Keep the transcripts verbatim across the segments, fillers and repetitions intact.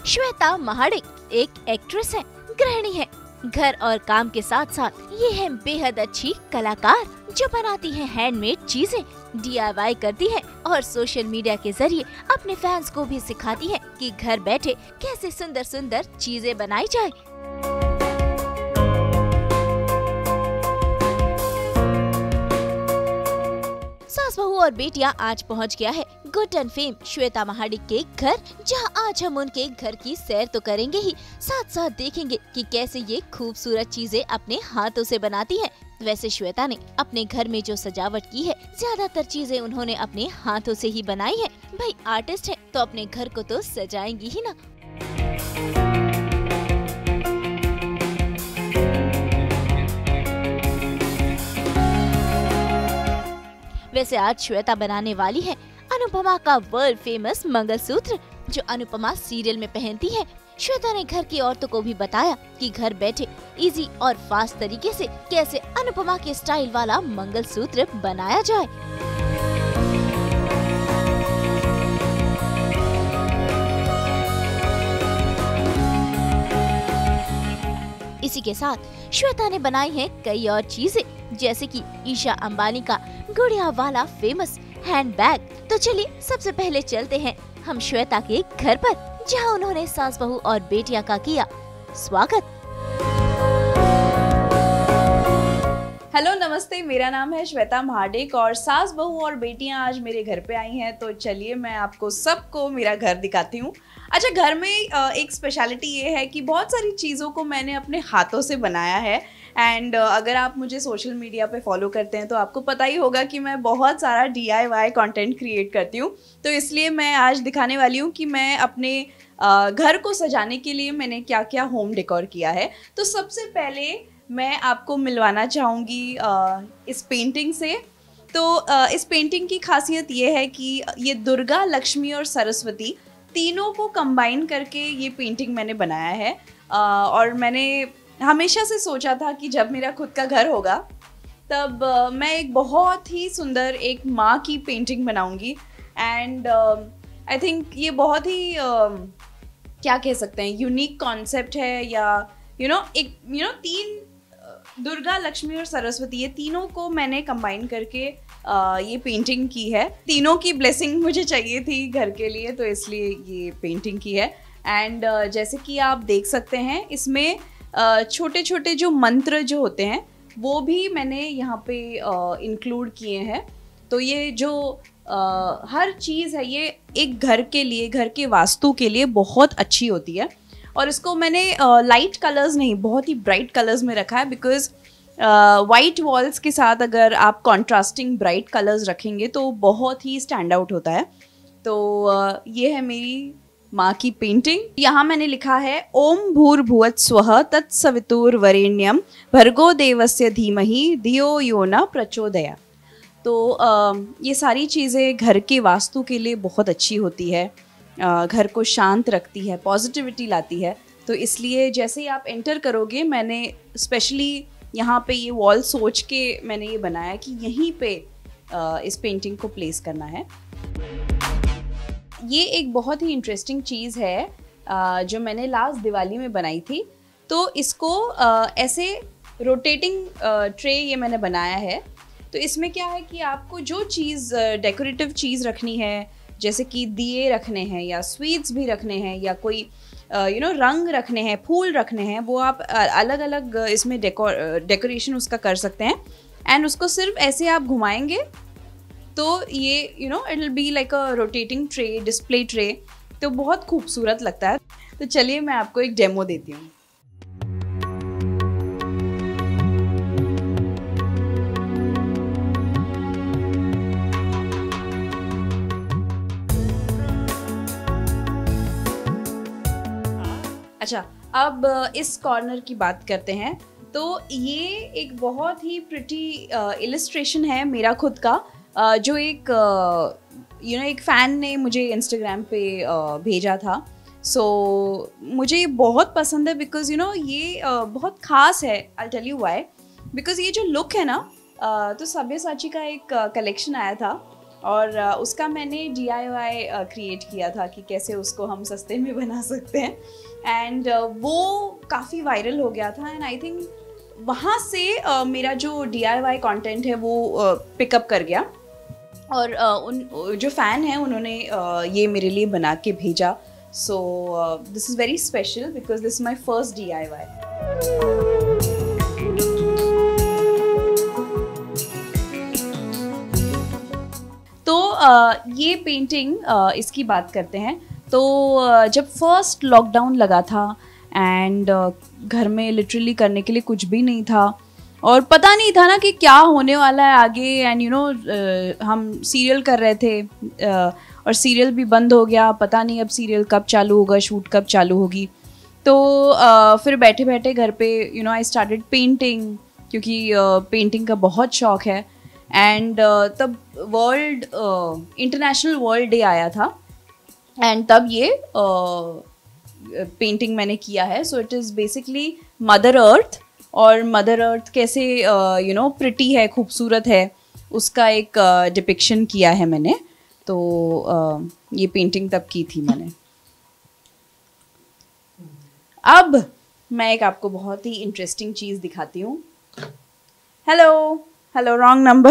श्वेता महाडिक एक एक्ट्रेस है, गृहिणी है। घर और काम के साथ साथ ये है बेहद अच्छी कलाकार जो बनाती है हैंडमेड चीजें, डी आई वाई करती है और सोशल मीडिया के जरिए अपने फैंस को भी सिखाती है कि घर बैठे कैसे सुंदर सुंदर चीजें बनाई जाए। सास बहू और बेटियां आज पहुंच गया है गुड एंड फेम श्वेता महाडिक के घर, जहां आज हम उनके घर की सैर तो करेंगे ही, साथ साथ देखेंगे कि कैसे ये खूबसूरत चीजें अपने हाथों से बनाती हैं। वैसे श्वेता ने अपने घर में जो सजावट की है, ज्यादातर चीजें उन्होंने अपने हाथों से ही बनाई है। भाई आर्टिस्ट है तो अपने घर को तो सजाएंगी ही ना। वैसे आज श्वेता बनाने वाली है अनुपमा का वर्ल्ड फेमस मंगलसूत्र, जो अनुपमा सीरियल में पहनती है। श्वेता ने घर की औरतों को भी बताया कि घर बैठे इजी और फास्ट तरीके से कैसे अनुपमा के स्टाइल वाला मंगलसूत्र बनाया जाए। इसी के साथ श्वेता ने बनाई है कई और चीजें, जैसे कि ईशा अंबानी का गुड़िया वाला फेमस हैंडबैग। तो चलिए सबसे पहले चलते हैं हम श्वेता के घर पर, जहां उन्होंने सास बहू और बेटिया का किया स्वागत। हेलो नमस्ते, मेरा नाम है श्वेता महाडिक और सास बहू और बेटियां आज मेरे घर पे आई हैं। तो चलिए मैं आपको सबको मेरा घर दिखाती हूँ। अच्छा, घर में एक स्पेशलिटी ये है कि बहुत सारी चीज़ों को मैंने अपने हाथों से बनाया है। एंड अगर आप मुझे सोशल मीडिया पे फॉलो करते हैं तो आपको पता ही होगा कि मैं बहुत सारा D I Y content create करती हूँ। तो इसलिए मैं आज दिखाने वाली हूँ कि मैं अपने घर को सजाने के लिए मैंने क्या क्या होम डेकोर किया है। तो सबसे पहले मैं आपको मिलवाना चाहूँगी इस पेंटिंग से। तो इस पेंटिंग की खासियत ये है कि ये दुर्गा, लक्ष्मी और सरस्वती तीनों को कंबाइन करके ये पेंटिंग मैंने बनाया है। और मैंने हमेशा से सोचा था कि जब मेरा खुद का घर होगा तब मैं एक बहुत ही सुंदर एक माँ की पेंटिंग बनाऊंगी। एंड आई थिंक ये बहुत ही uh, क्या कह सकते हैं, यूनिक कॉन्सेप्ट है। या यू you नो know, एक यू you नो know, तीन दुर्गा, लक्ष्मी और सरस्वती, ये तीनों को मैंने कंबाइन करके आ, ये पेंटिंग की है। तीनों की ब्लेसिंग मुझे चाहिए थी घर के लिए, तो इसलिए ये पेंटिंग की है। एंड जैसे कि आप देख सकते हैं, इसमें छोटे छोटे जो मंत्र जो होते हैं वो भी मैंने यहाँ पे इंक्लूड किए हैं। तो ये जो आ, हर चीज़ है ये एक घर के लिए, घर के वास्तु के लिए बहुत अच्छी होती है। और इसको मैंने लाइट uh, कलर्स नहीं, बहुत ही ब्राइट कलर्स में रखा है, बिकॉज वाइट वॉल्स के साथ अगर आप कॉन्ट्रास्टिंग ब्राइट कलर्स रखेंगे तो बहुत ही स्टैंड आउट होता है। तो uh, ये है मेरी माँ की पेंटिंग। यहाँ मैंने लिखा है ओम भूर्भुवत् स्वः तत्सवितुर्वरेण्यं भर्गो देवस्य धीमहि धियो यो न प्रचोदयात्। तो uh, ये सारी चीज़ें घर के वास्तु के लिए बहुत अच्छी होती है, घर को शांत रखती है, पॉजिटिविटी लाती है। तो इसलिए जैसे ही आप एंटर करोगे, मैंने स्पेशली यहाँ पे ये वॉल सोच के मैंने ये बनाया कि यहीं पे इस पेंटिंग को प्लेस करना है। ये एक बहुत ही इंटरेस्टिंग चीज़ है जो मैंने लास्ट दिवाली में बनाई थी। तो इसको ऐसे रोटेटिंग ट्रे ये मैंने बनाया है। तो इसमें क्या है कि आपको जो चीज़ डेकोरेटिव चीज़ रखनी है, जैसे कि दिए रखने हैं या स्वीट्स भी रखने हैं या कोई यू नो रंग रखने हैं, फूल रखने हैं, वो आप अलग अलग इसमें डेकोर डेकोरेशन उसका कर सकते हैं। एंड उसको सिर्फ ऐसे आप घुमाएंगे तो ये you know it will be like a rotating tray, display tray. तो बहुत खूबसूरत लगता है। तो चलिए मैं आपको एक डेमो देती हूँ। अच्छा, अब इस कॉर्नर की बात करते हैं। तो ये एक बहुत ही प्रिटी इलस्ट्रेशन है मेरा खुद का, uh, जो एक यू नो एक फ़ैन ने मुझे इंस्टाग्राम पे uh, भेजा था। सो so, मुझे ये बहुत पसंद है बिकॉज़ यू नो ये uh, बहुत ख़ास है। I tell you why. Because ये जो लुक है ना, uh, तो सब्यसाची का एक कलेक्शन uh, आया था और uh, उसका मैंने डी आई वाई क्रिएट किया था कि कैसे उसको हम सस्ते में बना सकते हैं, एंड uh, वो काफ़ी वायरल हो गया था। एंड आई थिंक वहाँ से uh, मेरा जो डी आई वाई कॉन्टेंट है वो पिकअप uh, कर गया, और uh, उन जो फ़ैन हैं उन्होंने uh, ये मेरे लिए बना के भेजा। So this is very special because this is my first D I Y. तो uh, ये पेंटिंग uh, इसकी बात करते हैं। तो uh, जब फर्स्ट लॉकडाउन लगा था एंड uh, घर में लिटरली करने के लिए कुछ भी नहीं था और पता नहीं था ना कि क्या होने वाला है आगे, एंड यू नो हम सीरियल कर रहे थे uh, और सीरियल भी बंद हो गया, पता नहीं अब सीरियल कब चालू होगा, शूट कब चालू होगी। तो uh, फिर बैठे बैठे घर पे you know I started painting, क्योंकि पेंटिंग uh, का बहुत शौक है। एंड uh, तब वर्ल्ड इंटरनेशनल वर्ल्ड डे आया था, एंड तब ये पेंटिंग uh, मैंने किया है। So it is basically mother earth, और मदर अर्थ कैसे यू नो प्रिटी है, खूबसूरत है, उसका एक डिपिक्शन uh, किया है मैंने। तो uh, ये पेंटिंग तब की थी मैंने। अब मैं एक आपको बहुत ही इंटरेस्टिंग चीज़ दिखाती हूँ। Hello hello, wrong number.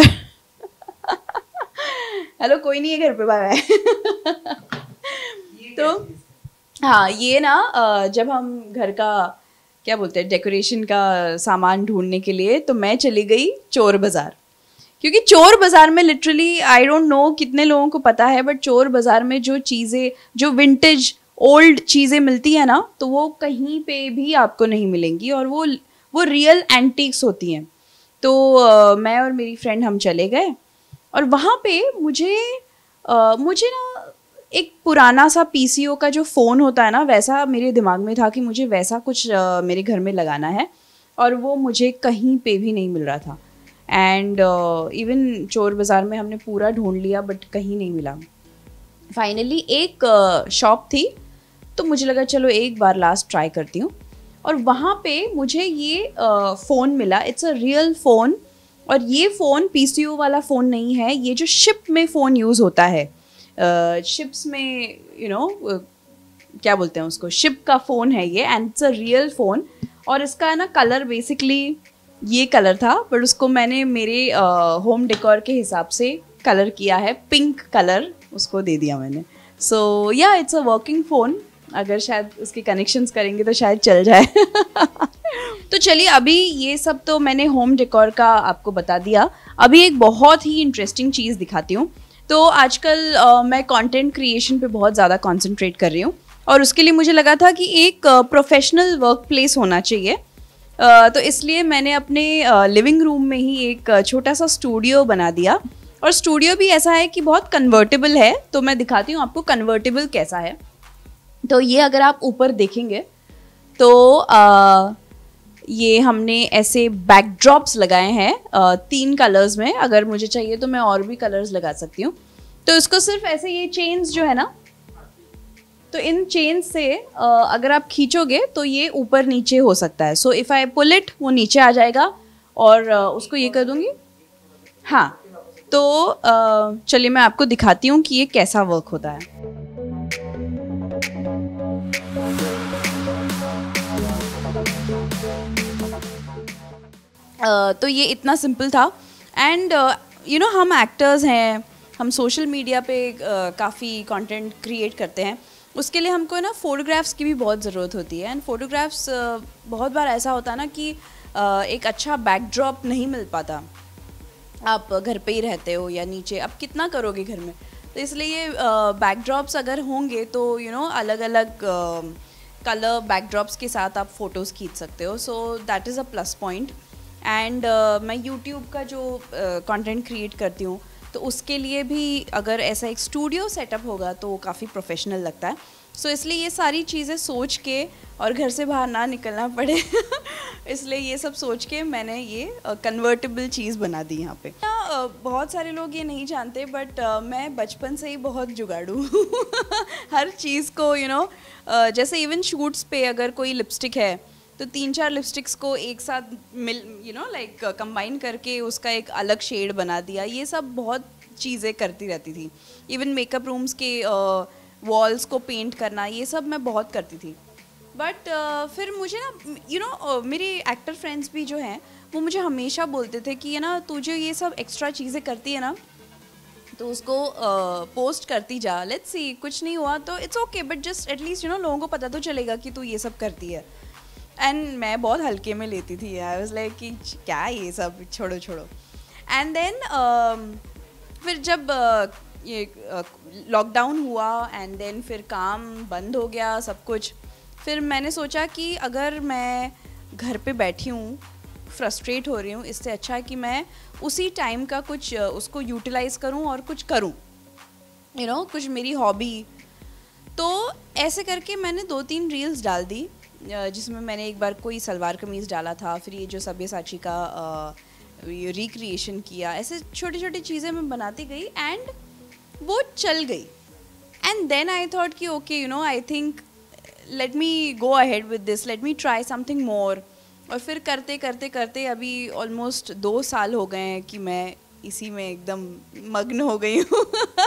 Hello, कोई नहीं है घर पे, बाय बाय। तो हाँ, ये ना जब हम घर का क्या बोलते हैं डेकोरेशन का सामान ढूंढने के लिए, तो मैं चली गई चोर बाज़ार, क्योंकि चोर बाज़ार में लिटरली आई डोंट नो कितने लोगों को पता है, बट चोर बाज़ार में जो चीज़ें, जो विंटेज ओल्ड चीज़ें मिलती है ना, तो वो कहीं पे भी आपको नहीं मिलेंगी, और वो वो रियल एंटीक्स होती हैं। तो uh, मैं और मेरी फ्रेंड हम चले गए, और वहाँ पे मुझे uh, मुझे ना एक पुराना सा पी सी ओ का जो फ़ोन होता है ना, वैसा मेरे दिमाग में था कि मुझे वैसा कुछ uh, मेरे घर में लगाना है, और वो मुझे कहीं पे भी नहीं मिल रहा था। एंड इवन चोर बाज़ार में हमने पूरा ढूंढ लिया, बट कहीं नहीं मिला। फाइनली एक शॉप uh, थी, तो मुझे लगा चलो एक बार लास्ट ट्राई करती हूँ, और वहाँ पे मुझे ये फ़ोन मिला। इट्स अ रियल फ़ोन, और ये फ़ोन पी सी ओ वाला फ़ोन नहीं है, ये जो शिप में फ़ोन यूज़ होता है, शिप्स में यू नो क्या बोलते हैं उसको, शिप का फ़ोन है ये, and it's a real phone. और इसका ना कलर बेसिकली ये कलर था, बट उसको मैंने मेरे होम डेकोर के हिसाब से कलर किया है, पिंक कलर उसको दे दिया मैंने। सो या इट्स अ वर्किंग फ़ोन, अगर शायद उसके कनेक्शंस करेंगे तो शायद चल जाए। तो चलिए, अभी ये सब तो मैंने होम डेकोर का आपको बता दिया। अभी एक बहुत ही इंटरेस्टिंग चीज़ दिखाती हूँ। तो आजकल uh, मैं कंटेंट क्रिएशन पे बहुत ज़्यादा कंसंट्रेट कर रही हूँ, और उसके लिए मुझे लगा था कि एक प्रोफेशनल वर्क प्लेस होना चाहिए। uh, तो इसलिए मैंने अपने लिविंग uh, रूम में ही एक uh, छोटा सा स्टूडियो बना दिया, और स्टूडियो भी ऐसा है कि बहुत कन्वर्टेबल है। तो मैं दिखाती हूँ आपको कन्वर्टेबल कैसा है। तो ये अगर आप ऊपर देखेंगे तो आ, ये हमने ऐसे बैकड्रॉप्स लगाए हैं आ, तीन कलर्स में। अगर मुझे चाहिए तो मैं और भी कलर्स लगा सकती हूँ। तो इसको सिर्फ ऐसे ये चेन्स जो है ना, तो इन चेन्स से आ, अगर आप खींचोगे तो ये ऊपर नीचे हो सकता है। So if I pull it, वो नीचे आ जाएगा, और आ, उसको ये कर दूँगी। हाँ, तो चलिए मैं आपको दिखाती हूँ कि ये कैसा वर्क होता है। Uh, तो ये इतना सिंपल था। एंड यू नो हम एक्टर्स हैं, हम सोशल मीडिया पे uh, काफ़ी कंटेंट क्रिएट करते हैं, उसके लिए हमको ना फ़ोटोग्राफ्स की भी बहुत ज़रूरत होती है। एंड फ़ोटोग्राफ्स uh, बहुत बार ऐसा होता है ना कि uh, एक अच्छा बैकड्रॉप नहीं मिल पाता, आप घर पे ही रहते हो या नीचे, अब कितना करोगे घर में। तो इसलिए बैकड्रॉप्स uh, अगर होंगे तो यू नो अलग अलग कलर बैकड्रॉप्स के साथ आप फ़ोटोज़ खींच सकते हो। So that is a plus point. And uh, मैं यूट्यूब का जो कंटेंट uh, क्रिएट करती हूँ, तो उसके लिए भी अगर ऐसा एक स्टूडियो सेटअप होगा तो काफ़ी प्रोफेशनल लगता है। सो so, इसलिए ये सारी चीज़ें सोच के, और घर से बाहर ना निकलना पड़े इसलिए ये सब सोच के मैंने ये कन्वर्टेबल uh, चीज़ बना दी यहाँ पे। uh, बहुत सारे लोग ये नहीं जानते, बट uh, मैं बचपन से ही बहुत जुगाड़ू हर चीज़ को you you know know, uh, जैसे इवन शूट्स पे अगर कोई लिपस्टिक है तो तीन चार लिपस्टिक्स को एक साथ मिल यू नो लाइक कंबाइन करके उसका एक अलग शेड बना दिया। ये सब बहुत चीज़ें करती रहती थी। इवन मेकअप रूम्स के वॉल्स uh, को पेंट करना, ये सब मैं बहुत करती थी। बट uh, फिर मुझे ना you you know know, uh, मेरे एक्टर फ्रेंड्स भी जो हैं वो मुझे हमेशा बोलते थे कि ये ना तू जो ये सब एक्स्ट्रा चीज़ें करती है ना तो उसको पोस्ट uh, करती जा, लेट्स सी कुछ नहीं हुआ तो it's okay, but just at least you know लोगों को पता तो चलेगा कि तू ये सब करती है। एंड मैं बहुत हल्के में लेती थी, आई वाज लाइक कि क्या ये सब, छोड़ो छोड़ो। एंड देन uh, फिर जब uh, ये लॉकडाउन uh, हुआ एंड देन फिर काम बंद हो गया सब कुछ, फिर मैंने सोचा कि अगर मैं घर पे बैठी हूँ, फ्रस्ट्रेट हो रही हूँ, इससे अच्छा है कि मैं उसी टाइम का कुछ उसको यूटिलाइज़ करूँ और कुछ करूँ, यू नो कुछ मेरी हॉबी। तो ऐसे करके मैंने दो तीन रील्स डाल दी, जिसमें मैंने एक बार कोई सलवार कमीज़ डाला था, फिर ये जो सब्यसाची का रिक्रिएशन किया, ऐसे छोटी छोटी चीज़ें मैं बनाती गई एंड वो चल गई। एंड देन आई थॉट कि okay you know I think let me go ahead with this, let me try something more. और फिर करते करते करते अभी ऑलमोस्ट दो साल हो गए हैं कि मैं इसी में एकदम मग्न हो गई हूँ।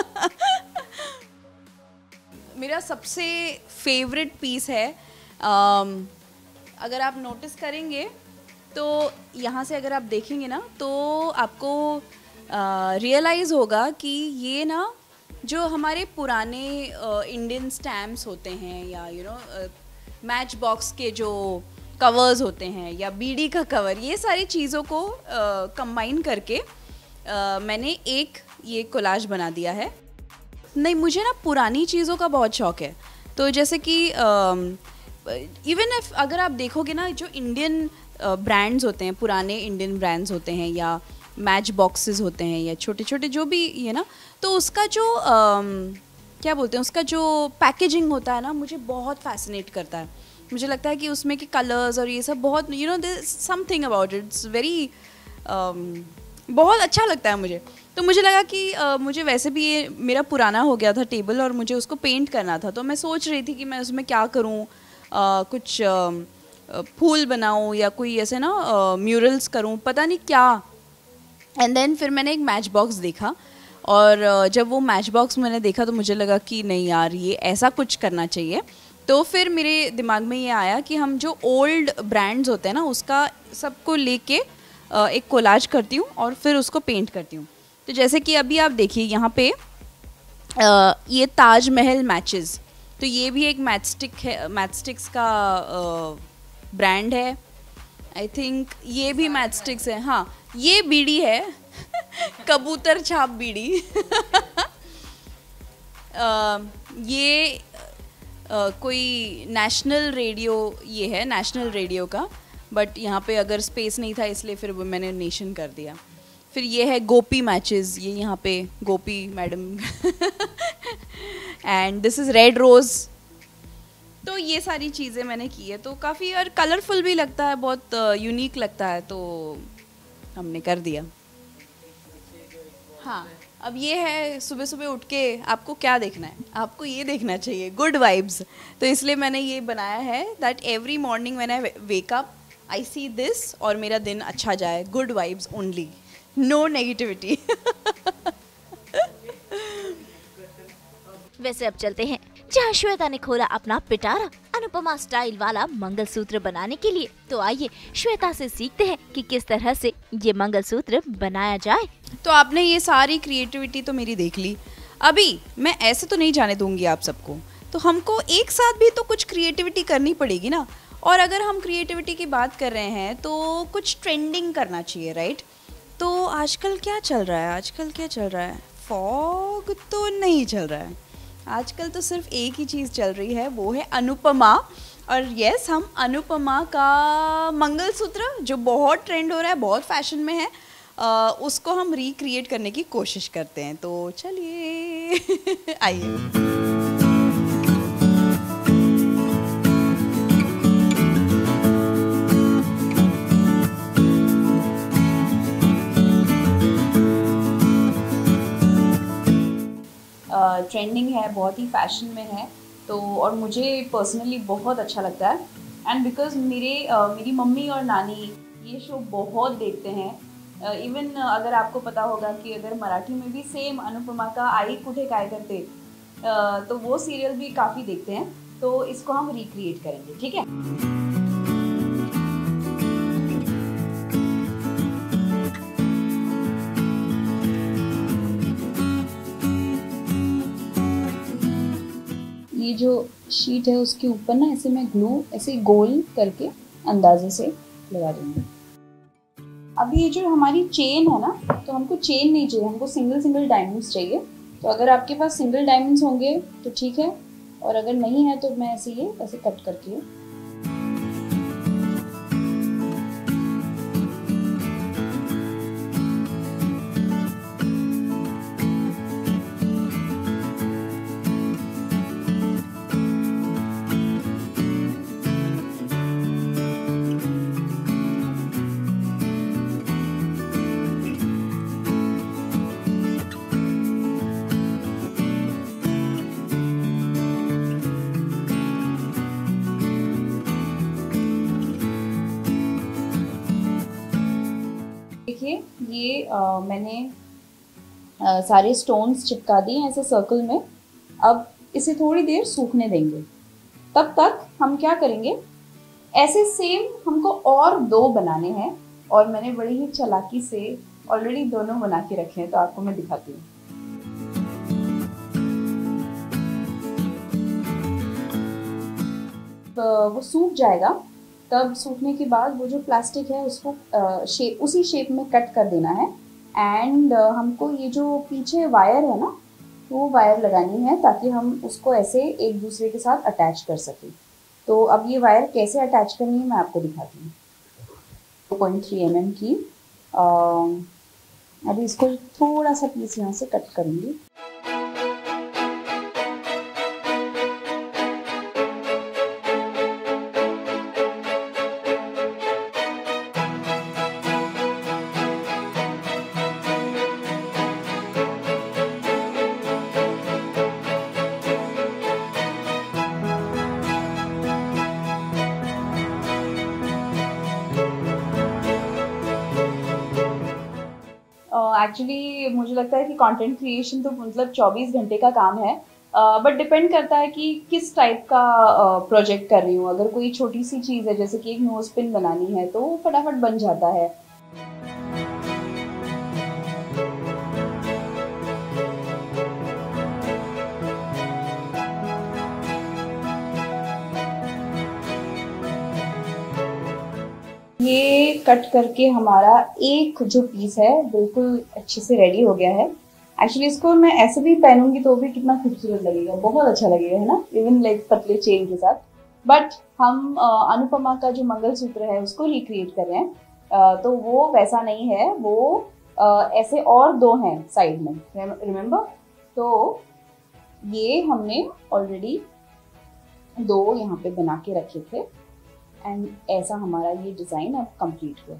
मेरा सबसे फेवरेट पीस है, um, अगर आप नोटिस करेंगे तो यहाँ से अगर आप देखेंगे ना तो आपको रियलाइज़ uh, होगा कि ये ना जो हमारे पुराने इंडियन uh, स्टैम्प्स होते हैं या यू नो मैच बॉक्स के जो कवर्स होते हैं या बीडी का कवर, ये सारी चीज़ों को कंबाइन uh, करके uh, मैंने एक ये कोलाज बना दिया है। नहीं, मुझे ना पुरानी चीज़ों का बहुत शौक़ है, तो जैसे कि इवन इफ अगर आप देखोगे ना जो इंडियन ब्रांड्स होते हैं, पुराने इंडियन ब्रांड्स होते हैं या मैच बॉक्सेस होते हैं या छोटे छोटे जो भी ये ना, तो उसका जो uh, क्या बोलते हैं, उसका जो पैकेजिंग होता है ना, मुझे बहुत फैसिनेट करता है। मुझे लगता है कि उसमें के कलर्स और ये सब बहुत you know there something about it, it's very बहुत अच्छा लगता है मुझे। तो मुझे लगा कि uh, मुझे वैसे भी ये मेरा पुराना हो गया था टेबल और मुझे उसको पेंट करना था, तो मैं सोच रही थी कि मैं उसमें क्या करूँ, uh, कुछ uh, फूल बनाऊँ या कोई ऐसे ना म्यूरल्स uh, करूँ, पता नहीं क्या। एंड देन फिर मैंने एक मैच बॉक्स देखा और uh, जब वो मैच बॉक्स मैंने देखा तो मुझे लगा कि नहीं यार, ये ऐसा कुछ करना चाहिए। तो फिर मेरे दिमाग में ये आया कि हम जो ओल्ड ब्रांड्स होते हैं ना, उसका सबको लेके एक कोलाज करती हूँ और फिर उसको पेंट करती हूँ। तो जैसे कि अभी आप देखिए यहाँ पे ये ताजमहल मैचेस, तो ये भी एक मैचस्टिक है, मैचस्टिक्स का ब्रांड है आई थिंक, ये भी मैचस्टिक्स है। हाँ, ये बीड़ी है कबूतर छाप बीड़ी। ये Uh, कोई नेशनल रेडियो, ये है नेशनल रेडियो का, बट यहाँ पे अगर स्पेस नहीं था इसलिए फिर वो मैंने नेशन कर दिया। फिर ये है गोपी मैचेस, ये यहाँ पे Gopi madam and this is red rose. तो ये सारी चीज़ें मैंने की है, तो काफ़ी और कलरफुल भी लगता है, बहुत यूनिक uh, लगता है, तो हमने कर दिया। हाँ, अब ये है सुबह सुबह उठ के आपको क्या देखना है, आपको ये देखना चाहिए गुड वाइब्स, तो इसलिए मैंने ये बनाया है that every morning when I wake up I see this और मेरा दिन अच्छा जाए, good vibes only, no negativity. वैसे अब चलते हैं जहाँ श्वेता ने खोला अपना पिटारा अनुपमा स्टाइल वाला मंगलसूत्र बनाने के लिए। तो आइए श्वेता से सीखते हैं कि किस तरह से ये मंगलसूत्र बनाया जाए। तो आपने ये सारी क्रिएटिविटी तो मेरी देख ली, अभी मैं ऐसे तो नहीं जाने दूंगी आप सबको, तो हमको एक साथ भी तो कुछ क्रिएटिविटी करनी पड़ेगी ना। और अगर हम क्रिएटिविटी की बात कर रहे हैं तो कुछ ट्रेंडिंग करना चाहिए, राइट। तो आजकल क्या चल रहा है, आजकल क्या चल रहा है, फॉग तो नहीं चल रहा है, आजकल तो सिर्फ एक ही चीज़ चल रही है, वो है अनुपमा। और यस, हम अनुपमा का मंगलसूत्र जो बहुत ट्रेंड हो रहा है, बहुत फैशन में है, आ, उसको हम रिक्रिएट करने की कोशिश करते हैं। तो चलिए आइए। ट्रेंडिंग uh, है, बहुत ही फैशन में है, तो और मुझे पर्सनली बहुत अच्छा लगता है। एंड बिकॉज मेरे uh, मेरी मम्मी और नानी ये शो बहुत देखते हैं, इवन uh, uh, अगर आपको पता होगा कि अगर मराठी में भी सेम अनुपमा का आई कुठे काय करते, uh, तो वो सीरियल भी काफ़ी देखते हैं, तो इसको हम रिक्रिएट करेंगे, ठीक है। ये जो शीट है उसके ऊपर ना ऐसे मैं ग्लू ऐसे गोल करके अंदाजे से लगा दूंगी। अब ये जो हमारी चेन है ना, तो हमको चेन नहीं चाहिए, हमको सिंगल सिंगल डायमंड्स चाहिए। तो अगर आपके पास सिंगल डायमंड्स होंगे तो ठीक है, और अगर नहीं है तो मैं ऐसे ये ऐसे कट करके देखिए ये आ, मैंने आ, सारे स्टोन्स चिपका दिए ऐसे सर्कल में। अब इसे थोड़ी देर सूखने देंगे। तब तक हम क्या करेंगे, ऐसे सेम हमको और दो बनाने हैं, और मैंने बड़ी ही चालाकी से ऑलरेडी दोनों बना के रखे हैं, तो आपको मैं दिखाती हूँ। तो वो सूख जाएगा, तब सूखने के बाद वो जो प्लास्टिक है उसको शेप उसी शेप में कट कर देना है। एंड uh, हमको ये जो पीछे वायर है ना, वो वायर लगानी है ताकि हम उसको ऐसे एक दूसरे के साथ अटैच कर सकें। तो अब ये वायर कैसे अटैच करनी है मैं आपको दिखाती हूँ। Two point three M M की अभी इसको थोड़ा सा पीस यहाँ से कट करूँगी। एक्चुअली uh, मुझे लगता है कि कंटेंट क्रिएशन तो मतलब चौबीस घंटे का काम है, बट uh, डिपेंड करता है कि किस टाइप का प्रोजेक्ट uh, कर रही हूँ। अगर कोई छोटी सी चीज़ है जैसे कि एक नोज पिन बनानी है तो वो फटाफट बन जाता है। ये कट करके हमारा एक जो पीस है बिल्कुल अच्छे से रेडी हो गया है। एक्चुअली इसको मैं ऐसे भी पहनूंगी तो भी कितना खूबसूरत लगेगा, बहुत अच्छा लगेगा, है ना, इवन लाइक पतले चेन के साथ। बट हम uh, अनुपमा का जो मंगलसूत्र है उसको रिक्रिएट कर रहे हैं, uh, तो वो वैसा नहीं है, वो uh, ऐसे और दो हैं साइड में, रिमेम्बर। तो ये हमने ऑलरेडी दो यहाँ पे बना के रखे थे, एंड ऐसा हमारा ये डिज़ाइन अब कंप्लीट हुआ।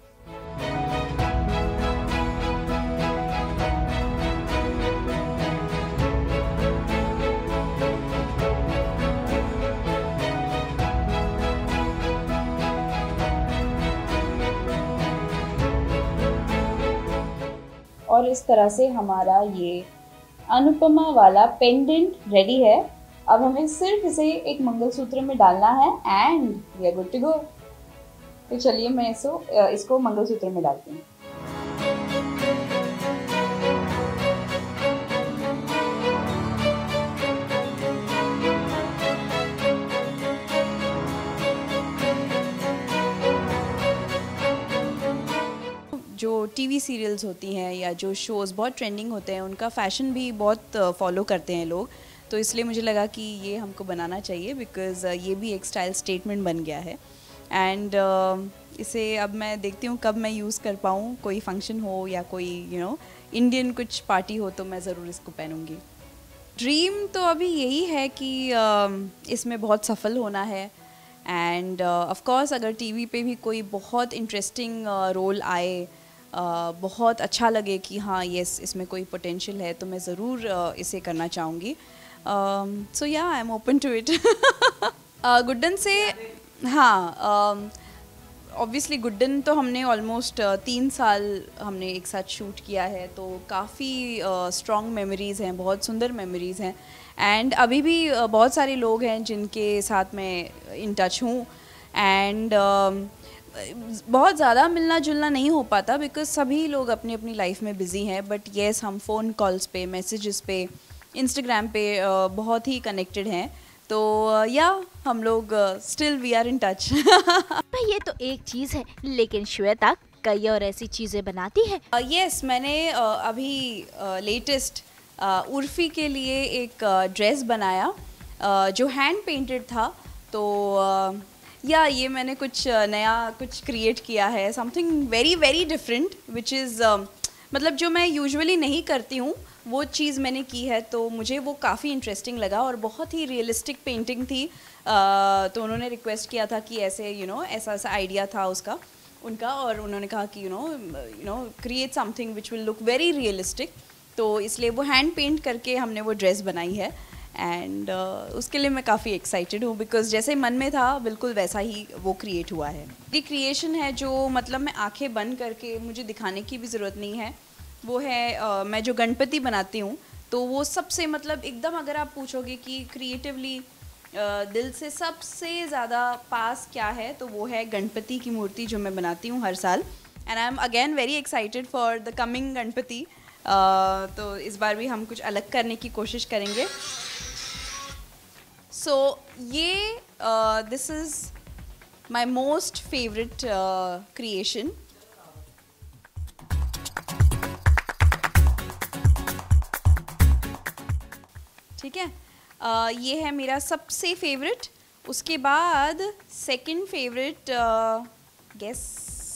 और इस तरह से हमारा ये अनुपमा वाला पेंडेंट रेडी है। अब हमें सिर्फ इसे एक मंगलसूत्र में डालना है and we are good to go. तो चलिए मैं इसको इसको मंगलसूत्र में डालती हूँ। जो टीवी सीरियल्स होती हैं या जो शोज़ बहुत ट्रेंडिंग होते हैं उनका फैशन भी बहुत फॉलो करते हैं लोग, तो इसलिए मुझे लगा कि ये हमको बनाना चाहिए, बिकॉज़ ये भी एक स्टाइल स्टेटमेंट बन गया है। एंड uh, इसे अब मैं देखती हूँ कब मैं यूज़ कर पाऊँ, कोई फंक्शन हो या कोई यू नो इंडियन कुछ पार्टी हो तो मैं ज़रूर इसको पहनूँगी। ड्रीम तो अभी यही है कि uh, इसमें बहुत सफल होना है। एंड ऑफ कोर्स अगर टीवी पे भी कोई बहुत इंटरेस्टिंग रोल आए, Uh, बहुत अच्छा लगे कि हाँ यस इसमें कोई पोटेंशियल है, तो मैं ज़रूर uh, इसे करना चाहूँगी। So yeah I am open to it. Guddan से हाँ, uh, ऑब्वियसली गुड्डन तो हमने ऑलमोस्ट तीन साल हमने एक साथ शूट किया है, तो काफ़ी स्ट्रॉन्ग मेमोरीज़ हैं, बहुत सुंदर मेमोरीज़ हैं। एंड अभी भी uh, बहुत सारे लोग हैं जिनके साथ मैं इन टच हूँ। एंड uh, बहुत ज़्यादा मिलना जुलना नहीं हो पाता बिकॉज सभी लोग अपनी अपनी लाइफ में बिज़ी हैं, बट येस हम फ़ोन कॉल्स पे, मैसेजेस पे, इंस्टाग्राम पे uh, बहुत ही कनेक्टेड हैं। तो या uh, yeah, हम लोग still we are in touch. ये तो एक चीज़ है, लेकिन श्वेता कई और ऐसी चीज़ें बनाती है। यस uh, yes, मैंने uh, अभी लेटेस्ट uh, uh, उर्फ़ी के लिए एक ड्रेस uh, बनाया uh, जो हैंड पेंटेड था। तो uh, या ये मैंने कुछ uh, नया कुछ क्रिएट किया है, something very very different which is मतलब जो मैं यूजुअली नहीं करती हूँ वो चीज़ मैंने की है। तो मुझे वो काफ़ी इंटरेस्टिंग लगा और बहुत ही रियलिस्टिक पेंटिंग थी। uh, तो उन्होंने रिक्वेस्ट किया था कि ऐसे यू you नो know, ऐसा ऐसा आइडिया था उसका उनका, और उन्होंने कहा कि you know you know create something which will look very realistic. तो इसलिए वो हैंड पेंट करके हमने वो ड्रेस बनाई है। एंड uh, उसके लिए मैं काफ़ी एक्साइटेड हूँ बिकॉज जैसे मन में था बिल्कुल वैसा ही वो क्रिएट हुआ है। ये क्रिएशन है जो मतलब मैं आंखें बंद करके, मुझे दिखाने की भी ज़रूरत नहीं है, वो है uh, मैं जो गणपति बनाती हूँ तो वो सबसे मतलब एकदम अगर आप पूछोगे कि क्रिएटिवली uh, दिल से सबसे ज़्यादा पास क्या है तो वो है गणपति की मूर्ति जो मैं बनाती हूँ हर साल। And I am again very excited for the coming Ganpati. तो इस बार भी हम कुछ अलग करने की कोशिश करेंगे। सो so, ये this is my most favourite creation. ठीक है, uh, ये है मेरा सबसे फेवरेट। उसके बाद सेकंड फेवरेट गेस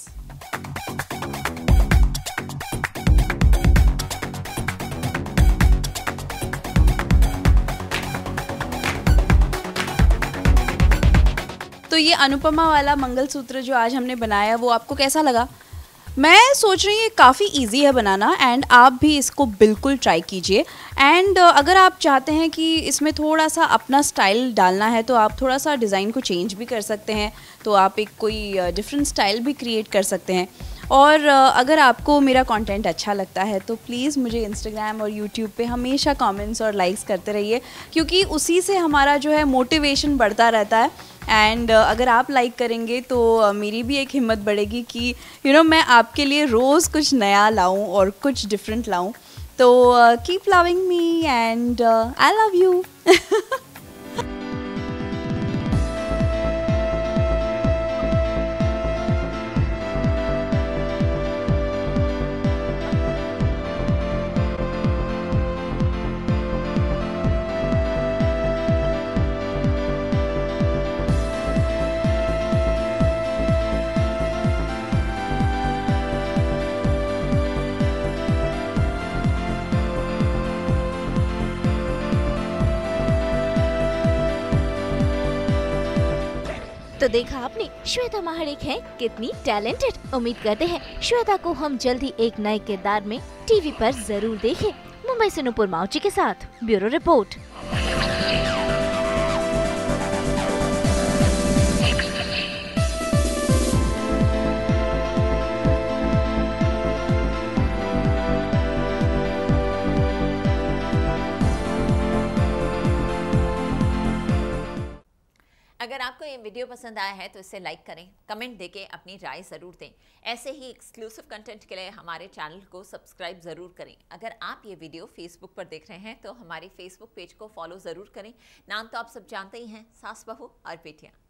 तो ये अनुपमा वाला मंगलसूत्र जो आज हमने बनाया वो आपको कैसा लगा? मैं सोच रही हूँ ये काफ़ी इजी है बनाना एंड आप भी इसको बिल्कुल ट्राई कीजिए। एंड uh, अगर आप चाहते हैं कि इसमें थोड़ा सा अपना स्टाइल डालना है तो आप थोड़ा सा डिज़ाइन को चेंज भी कर सकते हैं, तो आप एक कोई डिफरेंट uh, स्टाइल भी क्रिएट कर सकते हैं। और uh, अगर आपको मेरा कंटेंट अच्छा लगता है तो प्लीज़ मुझे इंस्टाग्राम और यूट्यूब पे हमेशा कमेंट्स और लाइक्स करते रहिए, क्योंकि उसी से हमारा जो है मोटिवेशन बढ़ता रहता है। एंड uh, अगर आप लाइक करेंगे तो uh, मेरी भी एक हिम्मत बढ़ेगी कि यू नो मैं आपके लिए रोज़ कुछ नया लाऊं और कुछ डिफरेंट लाऊं। तो keep loving me and I love you. तो देखा आपने श्वेता महाडिक है कितनी टैलेंटेड। उम्मीद करते हैं श्वेता को हम जल्द ही एक नए किरदार में टीवी पर जरूर देखें। मुंबई से नुपुर माउची के साथ ब्यूरो रिपोर्ट। अगर आपको ये वीडियो पसंद आया है तो इसे लाइक करें, कमेंट देके अपनी राय ज़रूर दें। ऐसे ही एक्सक्लूसिव कंटेंट के लिए हमारे चैनल को सब्सक्राइब ज़रूर करें। अगर आप ये वीडियो फेसबुक पर देख रहे हैं तो हमारे फेसबुक पेज को फॉलो ज़रूर करें। नाम तो आप सब जानते ही हैं, सास बहू और बेटियाँ।